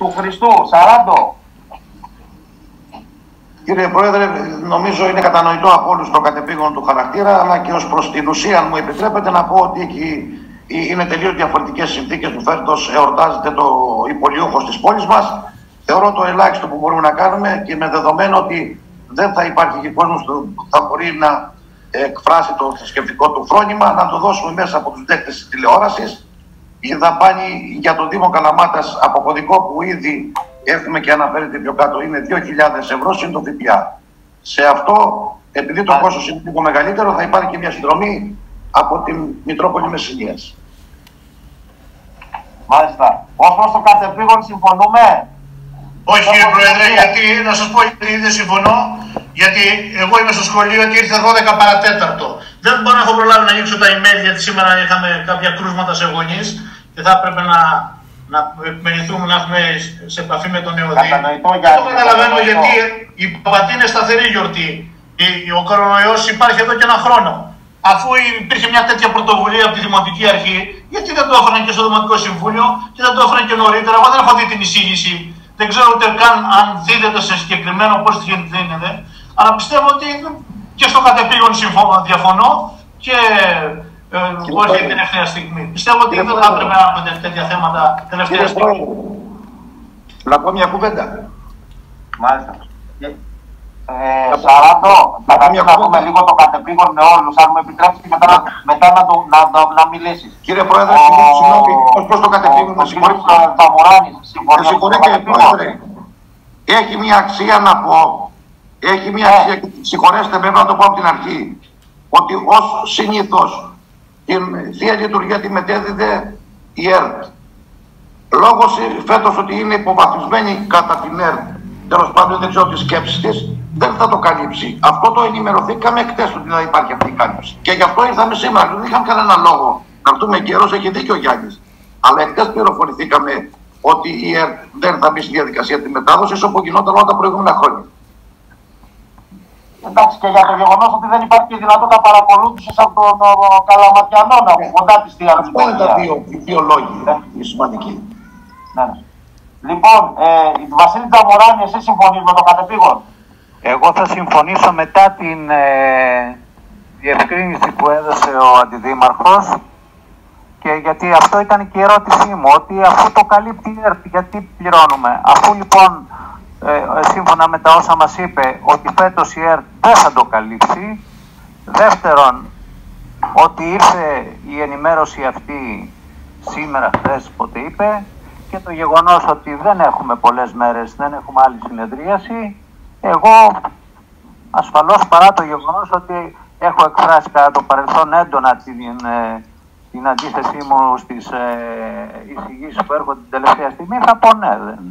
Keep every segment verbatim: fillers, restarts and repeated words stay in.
του Χριστού, Σαράντο. Κύριε Πρόεδρε, νομίζω είναι κατανοητό από όλους το κατεπήγον του χαρακτήρα, αλλά και ως προς την ουσία, αν μου επιτρέπετε, να πω ότι εκεί είναι τελείως διαφορετικές συνθήκες που φέτος εορτάζεται το υπολειούχος της πόλης μας. Θεωρώ το ελάχιστο που μπορούμε να κάνουμε και με δεδομένο ότι δεν θα υπάρχει και κόσμος που θα μπορεί να εκφράσει το θρησκευτικό του φρόνημα, να το δώσουμε μέσα από τους δέκτες της τηλεόρασης. Η δαπάνη για τον Δήμο Καλαμάτας από κωδικό που ήδη έχουμε και αναφέρεται πιο κάτω είναι δύο χιλιάδες ευρώ συν το ΦΠΑ. Σε αυτό, επειδή το κόστος είναι λίγο μεγαλύτερο, θα υπάρχει και μια συνδρομή από την Μητρόπολη Μεσσηνίας. Μάλιστα. Ως προς το κατεπήγον συμφωνούμε. Όχι κύριε Πρόεδρε, γιατί να σας πω γιατί δεν συμφωνώ. Γιατί εγώ είμαι στο σχολείο και ήρθα δώδεκα παρατέταρτο. Δεν μπορώ να έχω προλάβει να ανοίξω τα email γιατί σήμερα είχαμε κάποια κρούσματα σε γονείς και θα έπρεπε να, να επιμεληθούμε, να έχουμε σε επαφή με τον νεοδί. Δεν το καταλαβαίνω γιατί η Παπατή είναι σταθερή γιορτή. Ο κορονοϊός υπάρχει εδώ και ένα χρόνο. Αφού υπήρχε μια τέτοια πρωτοβουλία από τη Δημοτική Αρχή, γιατί δεν το έφεραν και στο Δημοτικό Συμβούλιο και δεν το έφεραν και νωρίτερα. Εγώ δεν έχω δει την εισήγηση. Δεν ξέρω ούτε καν αν δίδεται σε συγκεκριμένο πώς δίνεται. Αλλά πιστεύω ότι και στο κατεπήγον διαφωνώ και ε, όχι την τελευταία στιγμή. Πιστεύω ότι δεν θα έπρεπε να έχουμε τέτοια θέματα τελευταία στιγμή. Να πω μια κουβέντα. Μάλιστα. Ε, Σαράντο, καταρχήν να πούμε λίγο το κατεπήγον με όλους, αν μου επιτρέψει και μετά, μετά να, το, να, να, να μιλήσεις. Κύριε Πρόεδρε, συγγνώμη, ως προς το κατεπήγον, με συγχωρείτε. Με συγχωρείτε, Πρόεδρε. Έχει μια αξία να πω, έχει μια αξία, και συγχωρέστε με, να το πω από την αρχή, ότι ως συνήθως την Θεία Λειτουργία τη μετέδιδε η ΕΡΤ. Λόγω φέτος ότι είναι υποβαθμισμένη κατά την ΕΡΤ, τέλος πάντων δεν ξέρω τις σκέψεις της, δεν θα το καλύψει. Αυτό το ενημερωθήκαμε εκτές ότι δεν υπάρχει αυτή η κάλυψη. Και γι' αυτό ήρθαμε σήμερα. Δεν είχαμε κανένα λόγο να έρθουμε καιρός, έχει δίκιο ο Γιάννης. Αλλά εκτές πληροφορηθήκαμε ότι η ΕΡΤ δεν θα μπει στη διαδικασία τη μετάδοση όπως γινόταν όλα τα προηγούμενα χρόνια. Εντάξει, και για το γεγονός ότι δεν υπάρχει δυνατότητα παρακολούθησης από τον Καλαματιανό να κοντά τη Θεία Λειτουργία. Αυτό είναι τα δύο, οι δύο λόγοι, οι σημαντικοί. Ναι. Λοιπόν, ε, Βασίλη Τζαμουράνη, εσύ συμφωνείς με το κατεπήγον? Εγώ θα συμφωνήσω μετά την ε, διευκρίνηση που έδωσε ο Αντιδήμαρχος και γιατί αυτό ήταν και η ερώτησή μου, ότι αφού το καλύπτει η ΕΡΤ, γιατί πληρώνουμε? Αφού λοιπόν, ε, σύμφωνα με τα όσα μας είπε, ότι φέτος η ΕΡΤ δεν θα το καλύψει. Δεύτερον, ότι ήρθε η ενημέρωση αυτή σήμερα, χθες, πότε είπε, και το γεγονός ότι δεν έχουμε πολλές μέρες, δεν έχουμε άλλη συνεδρίαση. Εγώ ασφαλώς, παρά το γεγονός ότι έχω εκφράσει κατά το παρελθόν έντονα την, ε, την αντίθεσή μου στις ε, εισηγήσεις που έρχονται την τελευταία στιγμή, θα πω ναι. Δεν.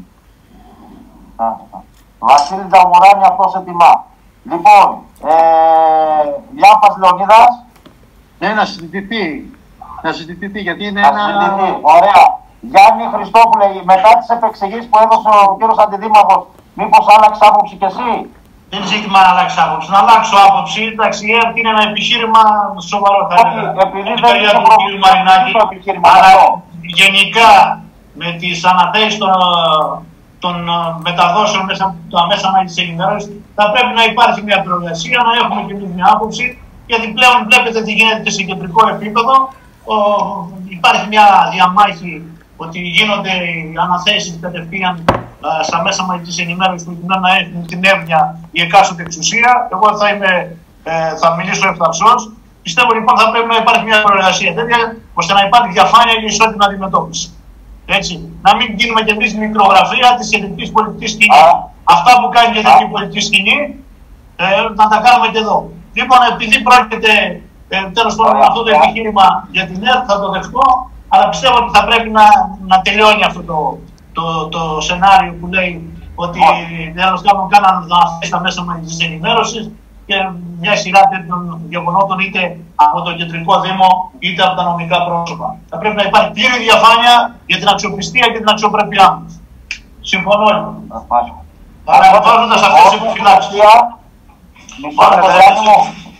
Βασίλη Τζαμουράνη, αυτό σε τιμά. Λοιπόν, ε, Λιάφας Λεωνίδας. Ναι, να συζητηθεί. Να συζητηθεί, γιατί είναι να ένα... συζητηθεί. Ωραία. Γιάννη Χριστόπουλε, μετά τις επεξηγήσεις που έδωσε ο κύριος Αντιδήμαρχος, μήπως άλλαξε άποψη κι εσύ? Δεν ζήτημα να αλλάξει άποψη. Να αλλάξω άποψη. Εντάξει, η ΕΡΤ είναι ένα επιχείρημα σοβαρό, θα έλεγα. Επειδή δεν είναι το επιχείρημα, αλλά γενικά με τις αναθέσεις των, των μεταδόσεων μέσα από τα μέσα της ενημέρωσης θα πρέπει να υπάρχει μια προεργασία, να έχουμε και μια άποψη, γιατί πλέον βλέπετε τι γίνεται και σε κεντρικό επίπεδο. Ο, υπάρχει μια διαμάχη ότι γίνονται οι αναθέσεις κατευθείαν α, στα μέσα μαζικής ενημέρωσης προκειμένου να έχουν την εύνοια η εκάστοτε εξουσία. Εγώ θα, είμαι, ε, θα μιλήσω ευθαρσώς. Πιστεύω λοιπόν θα πρέπει να υπάρχει μια προεργασία τέτοια ώστε να υπάρχει διαφάνεια και ισότιμη αντιμετώπιση. Έτσι. Να μην γίνουμε κι εμείς μικρογραφία της κεντρικής πολιτικής σκηνής. Αυτά που κάνει η κεντρική πολιτική σκηνή ε, να τα κάνουμε και εδώ. Λοιπόν, επειδή πρόκειται ε, τέλος πάντων αυτό το επιχείρημα για την ΕΡΤ, θα το δεχτώ. Αλλά πιστεύω ότι θα πρέπει να, να τελειώνει αυτό το, το, το σενάριο που λέει ότι τέλος πάντων κάναν να θέσει τα μέσα μαζικής ενημέρωσης και μια σειρά τέτοιων γεγονότων είτε από το κεντρικό δήμο είτε από τα νομικά πρόσωπα. Θα πρέπει να υπάρχει πλήρη διαφάνεια για την αξιοπιστία και την αξιοπρέπειά μας. Συμφωνώ λοιπόν. Αλλά βάζοντας αυτές τις επιφυλάξεις.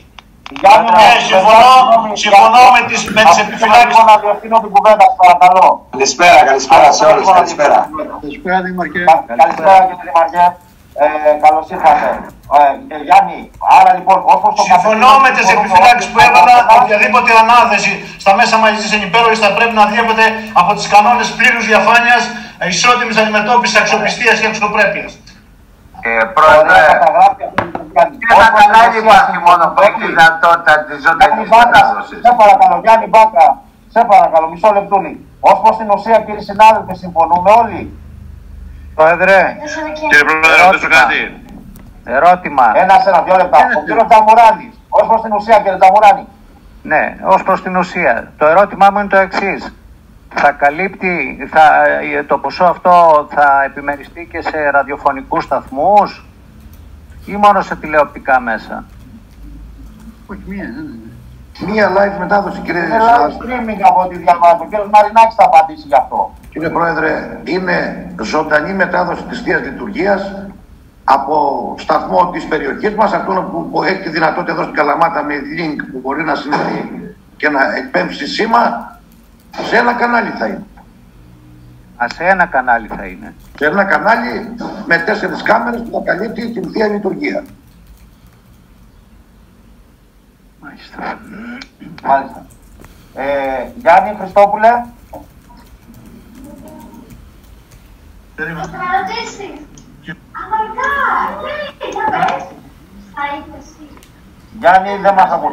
Γιάννη, ναι, συμφωνώ, συμφωνώ με τις, με τις επιφυλάξεις. Να διευθύνω την κουβέντα, σας παρακαλώ. Καλησπέρα, καλησπέρα σε όλους. Καλησπέρα. Καλησπέρα, Δήμαρχε. Καλησπέρα, κύριε Δήμαρχε. Ε, καλώς ήρθατε. Ε, Γιάννη, άρα λοιπόν, όπως το συμφωνώ με τις επιφυλάξεις που έβαλα, οποιαδήποτε ανάθεση στα μέσα μαζικής ενημέρωσης θα πρέπει να διέπεται από τις κανόνες πλήρους διαφάνειας, ισότιμης αντιμετώπισης, αξιοπιστίας και αξιοπρέπειας. Ε, Πρόεδρε, και ένα κανάλι υπάρχει μόνο που έχει δυνατότητα της ζωντανής μετάδοσης. Σε παρακαλώ, Γιάννη Μπάκα, σε παρακαλώ, μισό λεπτούλι. Ως προς την ουσία, κύριοι συνάδελφοι, συμφωνούμε όλοι. Πρόεδρε, Κύριε Πρόεδρε, ρωτήσω κάτι. ερώτημα. Ένα, ένα, δύο λεπτά. Ο κύριος Τζαμουράνης, ως προς την ουσία, κύριε Τζαμουράνη. Ναι, ως προς την ουσία. Το ερώτημά μου είναι το εξής. Θα καλύπτει, θα, το ποσό αυτό θα επιμεριστεί και σε ραδιοφωνικούς σταθμούς ή μόνο σε τηλεοπτικά μέσα? Όχι, μία, ναι, ναι. Μία live μετάδοση, κύριε Είναι live streaming από ό,τι διαβάζω. Ο κύριος Μαρινάκης θα απαντήσει γι' αυτό. Κύριε Πρόεδρε, είναι ζωντανή μετάδοση της Θείας Λειτουργίας από σταθμό της περιοχής μας, αυτόν που έχει τη δυνατότητα εδώ στην Καλαμάτα με link που μπορεί να συνδεθεί και να εκπέμψει σήμα. Σε ένα κανάλι θα είναι. Α, σε ένα κανάλι θα είναι. Σε ένα κανάλι με τέσσερις κάμερες που θα καλύπτει την Θεία Λειτουργία. Μάλιστα. Μάλιστα. Ε, Γιάννη Χριστόπουλε. Περίμενε. Γιάννη, δεν μας ακούτε.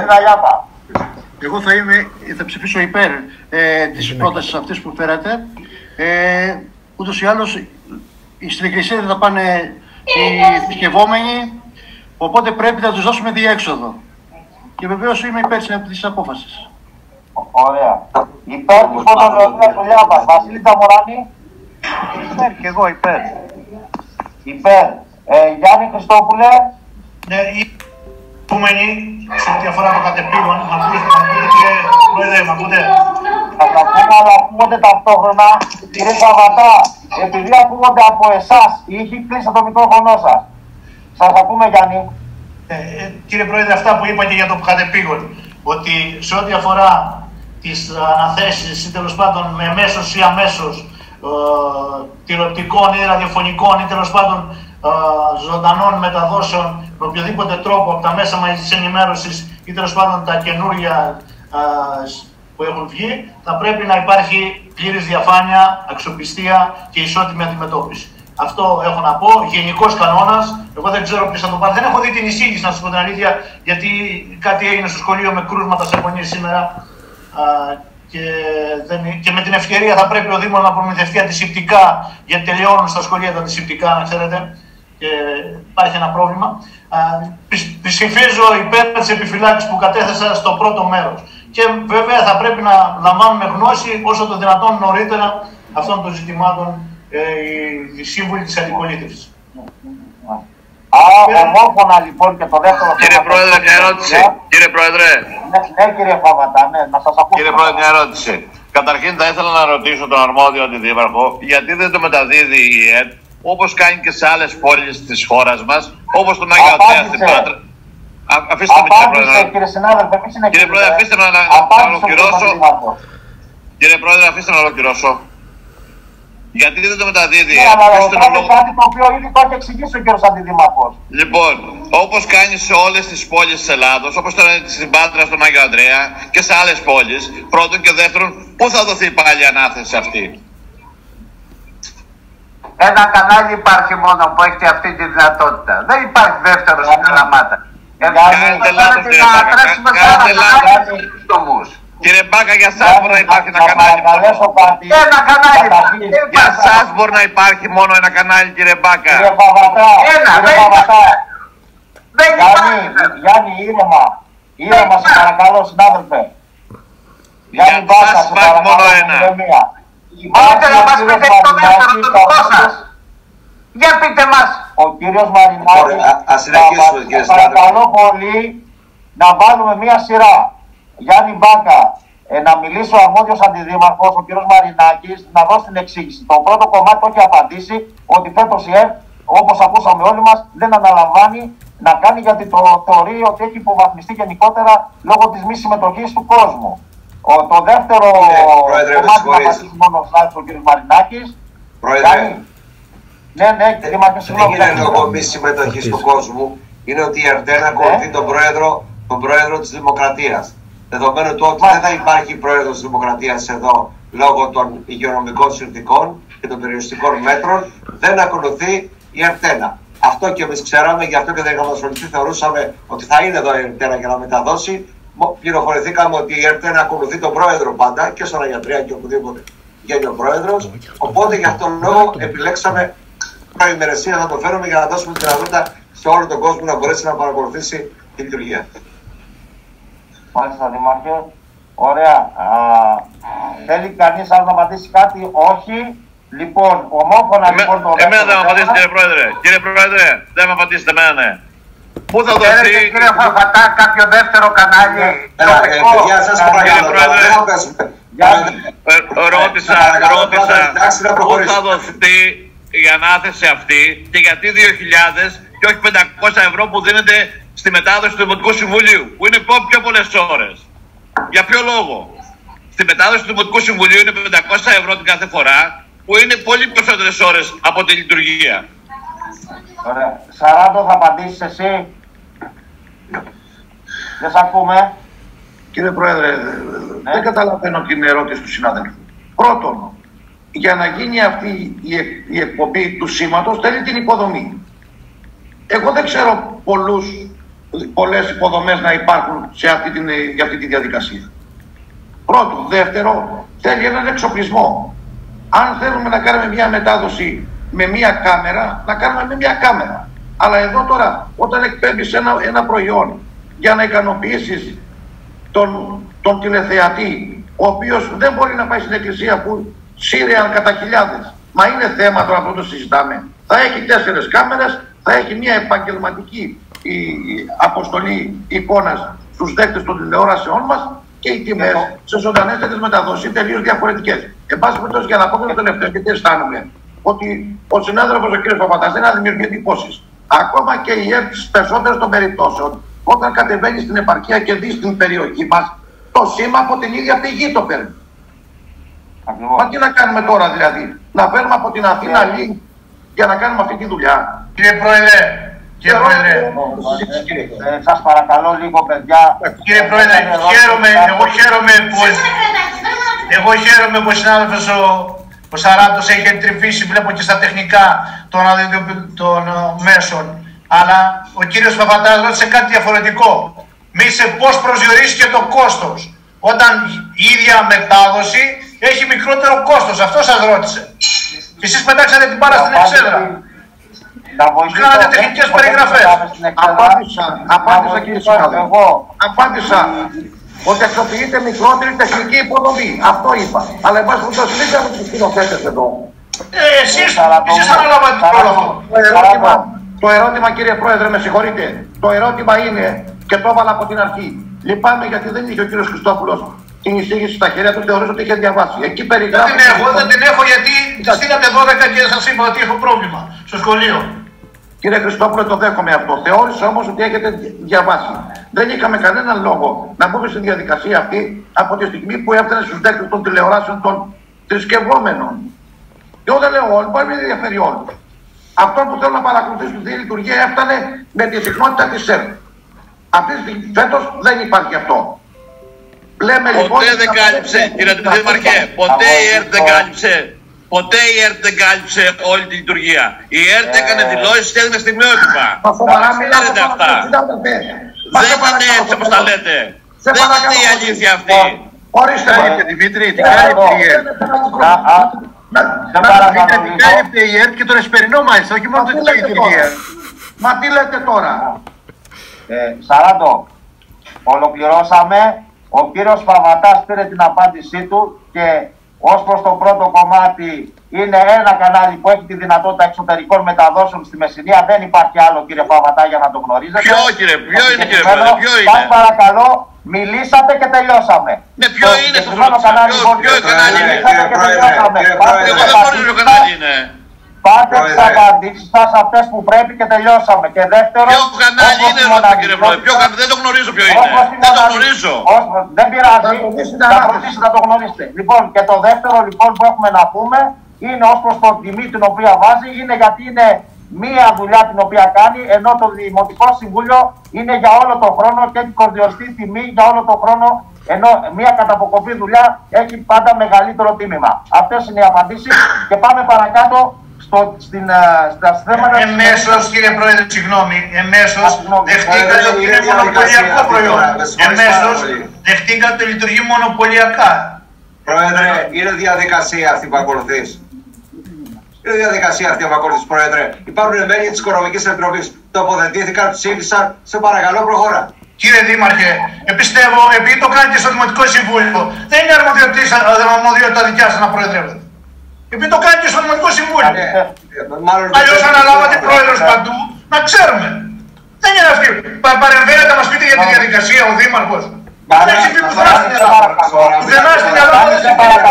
Εγώ θα, είμαι, θα ψηφίσω υπέρ ε, της πρότασης αυτής που φέρατε. Ε, ούτως ή άλλως, στην εκκλησία δεν θα πάνε οι θρησκευόμενοι, οπότε πρέπει να τους δώσουμε διέξοδο. Και βεβαίως είμαι υπέρ της απόφασης. Ωραία. Υπέρ της φωτολογίας του Λιάβας. Βασίλη Τζαμουράνη. Υπέρ και εγώ υπέρ. Υπέρ. Ε, Γιάννη Χριστόπουλε. Ναι, η επόμενη, σε ό,τι αφορά το κατεπήγον, μ' ακούτε, μ' ακούτε, κύριε Πρόεδρε, μ' ακούτε? Θα τα πούμε, αλλά ακούγονται ταυτόχρονα. Κύριε Σαββατά, επειδή ακούγονται από εσάς, η ήχη κλείσε το μικρόφωνο σας. Σας ακούμε, Γιάννη. Ε, ε, κύριε Πρόεδρε, αυτά που είπα και για το κατεπήγον, ότι σε ό,τι αφορά τις αναθέσεις ή τέλος πάντων με μέσος ή αμέσως ε, τηλεοπτικών ή ραδιοφωνικών ή τέλος πάντων ε, ζωντανών μεταδόσεων με οποιοδήποτε τρόπο από τα μέσα μαζικής ενημέρωσης ή τέλος πάντων τα καινούρια ε, που έχουν βγει, θα πρέπει να υπάρχει πλήρης διαφάνεια, αξιοπιστία και ισότιμη αντιμετώπιση. Αυτό έχω να πω, γενικός κανόνας. Εγώ δεν ξέρω ποιος θα το πάρει. Δεν έχω δει την εισήγηση, να σας πω την αλήθεια, γιατί κάτι έγινε στο σχολείο με κρούσματα σε φωνή σήμερα. Α, και, δεν, και με την ευκαιρία θα πρέπει ο Δήμος να προμηθευτεί αντισηπτικά, γιατί τελειώνουν στα σχολεία τα αντισηπτικά, να ξέρετε. Και υπάρχει ένα πρόβλημα. Ψηφίζω υπέρ της επιφυλάξης που κατέθεσα στο πρώτο μέρος. Και βέβαια θα πρέπει να λαμβάνουμε γνώση όσο το δυνατόν νωρίτερα αυτών των ζητημάτων ε, οι σύμβουλοι της αντιπολίτευσης. Άρα, ομόφωνα λοιπόν και το δεύτερο... Κύριε Πρόεδρε, μια ερώτηση. Κύριε Πρόεδρε. Ναι, ναι κύριε Φαβατά, ναι, να σας ακούσω. Κύριε Πρόεδρε, μια ερώτηση. Καταρχήν θα ήθελα να ρωτήσω τον αρμόδιο αντιδήμαρχο γιατί δεν το μεταδίδει η ΕΕ όπως κάνει και σε άλλες πόλεις της χώρας μας, όπως τον Άγιο Αντρέα στην Πάτρα. Αφήστε με, κύριε Πρόεδρε. Κύριε συνάδελφε, μη συνεχίζετε. Κύριε Πρόεδρε, αφήστε με να, να ολοκληρώσω. Κύριε Πρόεδρε, αφήστε με να ολοκληρώσω. Γιατί δεν το μεταδίδει, ναι, αλλά είναι κάτι το οποίο ήδη το έχει εξηγήσει ο κύριος Αντιδήμαρχος. Λοιπόν, όπως κάνει σε όλες τις πόλεις της Ελλάδος, όπως τώρα στην Πάτρα, στον Άγιο Ανδρέα και σε άλλες πόλεις, πρώτον και δεύτερον, πού θα δοθεί πάλι η ανάθεση αυτή? Ένα κανάλι υπάρχει μόνο που έχει αυτή τη δυνατότητα. Δεν υπάρχει δεύτερο στην Καλαμάτα. Κάνετε λάθος, κύριε Μπάκα. Κάνετε λάθος. Κύριε Μπάκα, για σας μπορεί να υπάρχει ένα κανάλι. Ένα κανάλι. Για σας μπορεί να υπάρχει μόνο ένα κανάλι, κύριε Μπάκα. Κύριε Παπατά, ένα, κύριε Παπατά. Δεν Γιάννη, Γιάννη, ήρεμα. Ήρεμα, σε παρακαλώ, συνάδελφε. Γιάννη Μπάκα, σε παρακαλώ, ηρεμία. Μπορείτε να μας πείτε το δεύτερο το δικό σας. Για πείτε μας. Ο κύριος Μαρινάκης, θα παρακαλώ πολύ να βάλουμε μία σειρά. Γιάννη Μπάκα, ε, να μιλήσει ο αρμόδιος αντιδήμαρχος, ο κύριος Μαρινάκης, να δώσει την εξήγηση. Το πρώτο κομμάτι το έχει απαντήσει ότι φέτος η ΕΕ όπως ακούσαμε όλοι μας, δεν αναλαμβάνει να κάνει, γιατί το θεωρεί ότι έχει υποβαθμιστεί γενικότερα λόγω της μη συμμετοχής του κόσμου. Ο, το δεύτερο κομμάτι να πατήσει μόνο ο κ. Μαρινάκης. Πρόεδρε, κάνει... ναι, ναι, Δήμαρχε, συγγνώμη. δεν είναι λόγω μη συμμετοχής του κόσμου, είναι ότι η Ερτένα ακολουθεί ναι. τον, πρόεδρο, τον πρόεδρο της Δημοκρατίας. Δεδομένου του ότι δεν θα υπάρχει πρόεδρος της Δημοκρατίας εδώ λόγω των υγειονομικών συνθηκών και των περιοριστικών μέτρων, δεν ακολουθεί η Ερτένα. Αυτό και εμείς ξέραμε, γι' αυτό και δεν είχαμε ασχοληθεί. Θεωρούσαμε ότι θα είναι εδώ η Ερτένα για να μεταδώσει. Πληροφορηθήκαμε ότι η Ερτένα ακολουθεί τον πρόεδρο πάντα και στον Αγιατρία και οπουδήποτε βγαίνει ο πρόεδρος. Οπότε γι' αυτόν τον λόγο επιλέξαμε προημερεσία να το φέρουμε για να δώσουμε τη δυνατότητα σε όλο τον κόσμο να μπορέσει να παρακολουθήσει τη λειτουργία. Μάλιστα, Δήμαρχε. Ωραία. Α, θέλει κανείς άλλο να απαντήσει κάτι? Όχι. Λοιπόν, ομόφωνα Εμέ, λοιπόν το εμένα δεν με απαντήσετε, κύριε Πρόεδρε. Κύριε Πρόεδρε, δεν με απαντήσετε εμένα, ναι. Πού θα δοθεί... Κύριε Φαφατά, κάποιο δεύτερο κανάλι. Γεια σας, κύριε Πρόεδρε. Ρώτησα, ρώτησα, πού θα δοθεί η ανάθεση αυτή και γιατί δύο χιλιάδες και όχι πεντακόσια ευρώ που δίνεται στη μετάδοση του Δημοτικού Συμβουλίου, που είναι πιο πολλές ώρες. Για ποιο λόγο? Στη μετάδοση του Δημοτικού Συμβουλίου είναι πεντακόσια ευρώ την κάθε φορά, που είναι πολύ περισσότερες ώρες από τη λειτουργία. Ωραία. Σαράντο, θα απαντήσεις εσύ? Δεν σ' ακούμε. Κύριε Πρόεδρε, ναι. δεν καταλαβαίνω την ερώτηση του συνάδελφου. Πρώτον, για να γίνει αυτή η, η εκπομπή του σήματος θέλει την υποδομή. Εγώ δεν ξέρω πολλούς, πολλές υποδομές να υπάρχουν σε αυτή την, για αυτή τη διαδικασία. Πρώτο. Δεύτερο, θέλει έναν εξοπλισμό. Αν θέλουμε να κάνουμε μια μετάδοση με μια κάμερα, να κάνουμε με μια κάμερα. Αλλά εδώ τώρα, όταν εκπέμπεις ένα, ένα προϊόν για να ικανοποιήσεις τον, τον τηλεθεατή, ο οποίος δεν μπορεί να πάει στην εκκλησία που σύριαν κατά χιλιάδες. Μα είναι θέμα τώρα που το συζητάμε. Θα έχει τέσσερες κάμερες, θα έχει μια επαγγελματική η, η αποστολή εικόνας στους δέκτες των τηλεόρασεών μας και οι τιμές σε ζωντανές τέτοιες μεταδόσεις είναι τελείως διαφορετικές. Εν πάση περιπτώσει, για να πω και το τελευταίο, γιατί αισθάνομαι ότι ο συνάδελφος ο κ. Παπατάς δεν θα δημιουργεί εντυπώσεις. Ακόμα και η ΕΡΤ στις περισσότερες των περιπτώσεων, όταν κατεβαίνει στην επαρχία και δει στην περιοχή μας, το σήμα από την ίδια πηγή το παίρνει. Μα τι να κάνουμε τώρα δηλαδή, να παίρνουμε από την Αθήνα link για να κάνουμε αυτή τη δουλειά? Κύριε Πρόεδρε, κύριε Πρόεδρε, ε, σας παρακαλώ λίγο παιδιά. Κύριε Πρόεδρε, χαίρομαι, εγώ χαίρομαι που, εγώ χαίρομαι που ο συνάδελφος ο, ο Σαράντος έχει εντρυφήσει, βλέπω και στα τεχνικά των, των μέσων. Αλλά ο κύριος Παπατάς ρώτησε κάτι διαφορετικό. Μη σε πώς προσδιορίστηκε το κόστος, όταν η ίδια μετάδοση έχει μικρότερο κόστος. Αυτό σας ρώτησε. Και εσείς πετάξατε την μπάλα στην εξέδρα. Κάνατε τεχνικές περιγραφές. Απάντησα, απάντησα κύριε συνάδελφε. Απάντησα ότι αξιοποιείται μικρότερη τεχνική υποδομή. Αυτό είπα. Αλλά εν πάση περιπτώσει μην κάνουμε τους σκηνοθέτες εδώ. Ε, εσείς, εσείς αναλάβατε το ρόλο αυτό. Το ερώτημα, το ερώτημα κύριε Πρόεδρε, με συγχωρείτε. Το ερώτημα είναι, και το έβαλα από την αρχή. Λυπάμαι γιατί δεν είχε ο κύριος Χριστόπουλος την εισήγηση στα χέρια του, θεωρήσω ότι είχε διαβάσει. Εκεί περιγράφει. Δεν την έχω, δεν την έχω γιατί τη στείλατε δώδεκα και σας είπα ότι έχω πρόβλημα στο σχολείο. Κύριε Χριστόπουλε, το δέχομαι αυτό. Θεώρησα όμως ότι έχετε διαβάσει. Δεν είχαμε κανέναν λόγο να μπούμε στη διαδικασία αυτή από τη στιγμή που έφτανε στους δέκτες των τηλεοράσεων των θρησκευόμενων. Και όταν λέω όλοι, μπορεί να μην ενδιαφέρει όλους. Αυτό που θέλω να παρακολουθήσω τη λειτουργία έφτανε με τη συχνότητα της ΕΡΤ. Αυτή τη στιγμή φέτος δεν υπάρχει αυτό. Λέμε, ποτέ λοιπόν, δεν κάλυψε, κύριε Δήμαρχε, ποτέ η ΕΡΤ δεν κάλυψε. Ποτέ η ΕΡΤ δεν κάλυψε όλη τη λειτουργία. Η ΕΡΤ έκανε δηλώσεις και έδινε στιγμιότυπα. Ξέρετε αυτά. Δεν είναι έτσι όπως τα λέτε. Δεν είναι η αλήθεια αυτή. Ορίστε, Δημήτρη, τι κάλυψε η ΕΡΤ? Τι κάλυψε η ΕΡΤ και τον εσπερινό μάλιστα, όχι μόνο την λειτουργία. Μα τι λέτε τώρα? Σαράντο, ολοκληρώσαμε. Ο κύριος Παπατάς πήρε την απάντησή του και ως προς το πρώτο κομμάτι είναι ένα κανάλι που έχει τη δυνατότητα εξωτερικών μεταδόσεων στη Μεσσηνία. Δεν υπάρχει άλλο, κύριε Παπατά, για να το γνωρίζετε. Ποιο, κύριε, ποιο είναι, κύριε Πρόεδρε, ποιο είναι? Σας παρακαλώ, μιλήσατε και τελειώσαμε. Ναι, ποιο το είναι, σας ρωτήσα, ποιο, ποιο κανάλι είναι? Μιλήσατε και τελειώσαμε. Εγώ δεν γνωρίζω ποιο κανάλι είναι. Πάτε τις απαντήσεις σας αυτές που πρέπει και τελειώσαμε. Και δεύτερον, ποιο κανάλι είναι αυτό, κύριε Πρόεδρε? Ποιο κανάλι? Δεν το γνωρίζω ποιο είναι. Δεν το γνωρίζω. Δεν πειράζει. Θα φροντίσετε να το γνωρίσετε. Λοιπόν, και το δεύτερο λοιπόν που έχουμε να πούμε είναι ως προς το τιμή την οποία βάζει, είναι γιατί είναι μία δουλειά την οποία κάνει, ενώ το Δημοτικό Συμβούλιο είναι για όλο τον χρόνο και έχει προσδιοριστεί τιμή για όλο τον χρόνο, ενώ μία καταποκοπή δουλειά έχει πάντα μεγαλύτερο τίμημα. Αυτές είναι οι απαντήσεις και πάμε παρακάτω στο, στην, στα θέματα... Εμέσως, κύριε Πρόεδρε, συγγνώμη, εμέσως δεχτήκατε ότι είναι μονοπωλιακό προϊόν. Εμέσως δεχτήκατε ότι λειτουργεί μονοπωλιακά. Πρόεδρε, είναι διαδικασία αυτή που ακολουθείς. Είναι διαδικασία αυτή που ακολουθείς, Πρόεδρε. Υπάρχουν μέλη της Οικονομικής Επιτροπής. Τοποθετήθηκαν, ψήφισαν. Σε παρακαλώ, προχώρα. Κύριε Δήμαρχε, πιστεύω, επειδή το κάνετε στο Δημοτικό Συμβούλιο, δεν είναι αρμοδιότητα δικιά σας να προεδρεύετε. Επειδή το κάνετε στο Δημοτικό Συμβούλιο. Αλλιώς αναλάβατε πρόεδρος παντού, να ξέρουμε. Δεν είναι αυτή. Παρεμβαίνετε να μας πείτε για τη διαδικασία ο Δήμαρχος. Δεν έχει πει πουθενά στην Ελλάδα. Πουθενά στην Ελλάδα δεν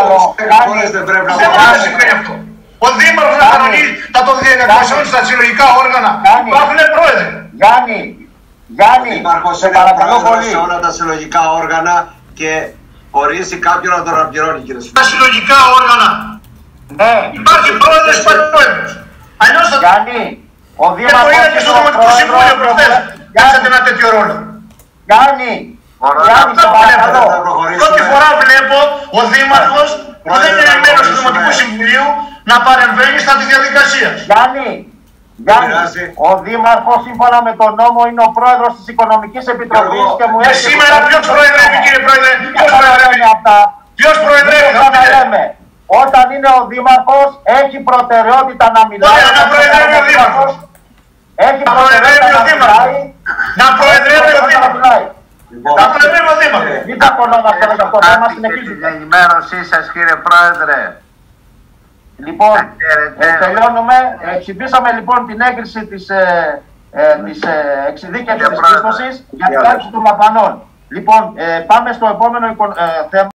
συμβαίνει αυτό. Ο Δήμαρχος να κανονίζει, θα το διαδικασιώνει στα συλλογικά όργανα. Υπάρχουν πρόεδροι. Γιάννη, Γιάννη, σε παρακαλώ πολύ. Σε όλα τα συλλογικά όργανα και ορίσει κάποιον να τον αναπληρώνει, κύριε Σφαίρα. Τα συλλογικά όργανα. Ναι. Υπάρχει πρόεδρος και υπάρχει πρόεδρος. Αλλιώς θα... Γιάννη, ο Δήμαρχος... Και το είδατε στο Δημοτικό Συμβούλιο προχθές. Παίξατε ένα τέτοιο ρόλο. Γιάννη, Γιάννη, σε παρακαλώ. Πρώτη φορά βλέπω ο Δήμαρχος που δεν είναι μέλος του Δημοτικού Συμβουλίου να παρεμβαίνει στα τη διαδικασία. Γιάννη, Γιάννη, ο Δήμαρχος σύμφωνα με τον νόμο είναι ο πρόεδρος της Οικονομικής Επιτροπής και μου έρχεται... Και σήμερα ποιος προεδρεύει, κύριε Πρόεδρε, ποιος προεδρεύει? Ποιος προεδρεύει, θα πείτε? Όταν είναι ο Δήμαρχος, έχει προτεραιότητα να μιλάει. Ωραία, να προεδρεύει ο Δήμαρχος. Έχει προτεραιότητα να μιλάει. Να προεδρεύει ο Δήμαρχος. Να προεδρεύει ο Δήμαρχος. Μην τα κονόμαστε με αυτό, θα μας συνεχίσουμε. Την ενημέρωσή σας, κύριε Πρόεδρε. Λοιπόν, ε, τελειώνουμε. Ε, ψηφίσαμε λοιπόν την έγκριση της, ε, ε, της ε, εξειδίκευσης της πίστοσης για την κάλυψη των δαπανών. Λοιπόν, ε, πάμε στο επόμενο ε, θέμα.